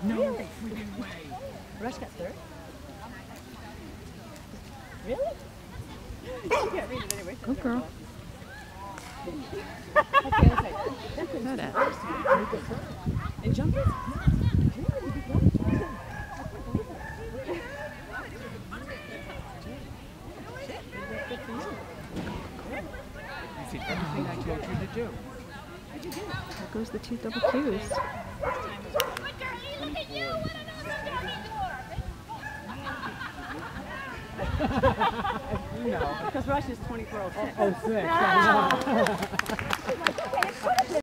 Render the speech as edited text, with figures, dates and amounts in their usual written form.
No freaking way. Rush got third? Really? You can't read it anyway. Go girl. Okay, let's say. Know that. And jumpers? You did everything I told you to do. There goes the two double Qs. You know. Because Rush is 24:06. Oh, 06.